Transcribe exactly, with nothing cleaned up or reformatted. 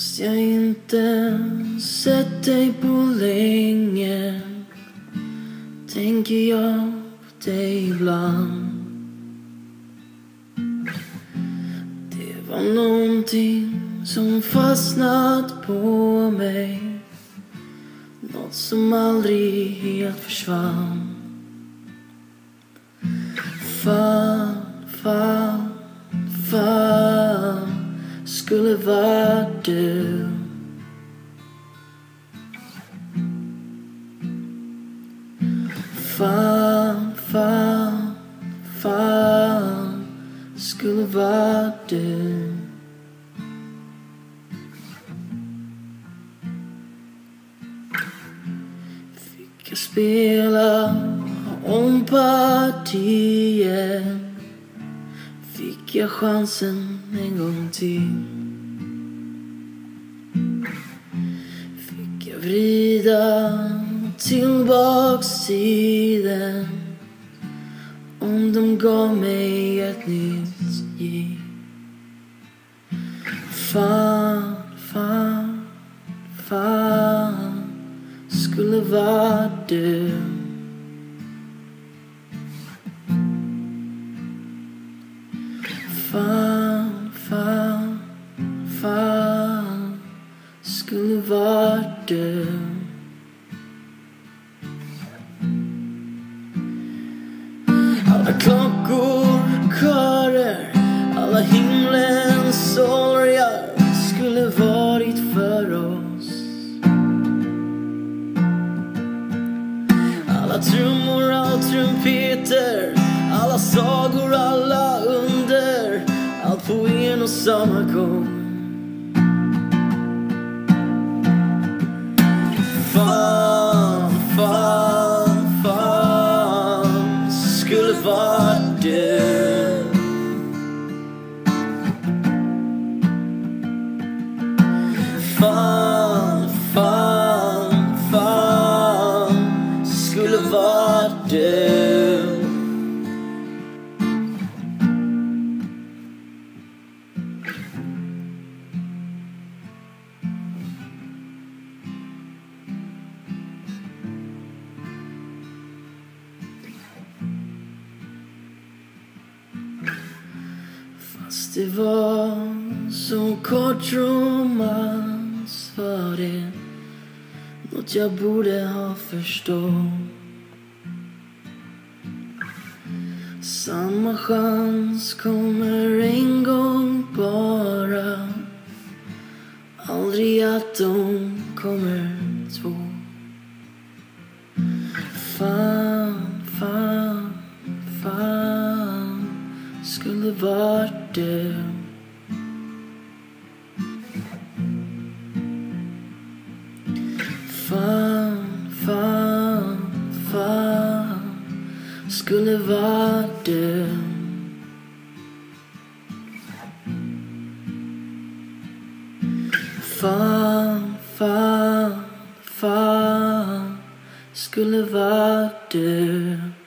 Fast jag inte sett dig på länge, tänker jag på dig ibland. Det var någonting som fastnat på mig, något som aldrig helt försvann. Fan, fan, fan skulle vara du. Fan, fan, fan skulle vara du. Fick jag spela om partier, fick jag chansen en gång till. Fick jag vrida tillbaks tiden, om de gav mig ett nytt giv. Fan, fan, fan skulle vara du. Fan, fan, fan skulle vara du. Alla klockor, körer, alla himlens sorgar skulle varit för oss. Alla trummor, alla trumpeter, alla sagor, alla under, allt på en och samma gång. Fan, fan, fan skulle vara du. Fan, fan, fan skulle vara du. Fast det var så kort romans, var det något jag borde ha förstått. Samma chans kommer en gång bara, aldrig att de kommer två. Fan, fan, fan skulle vara du. Fan, fan, fan skulle vara du. Fan, fan, fan skulle vara du.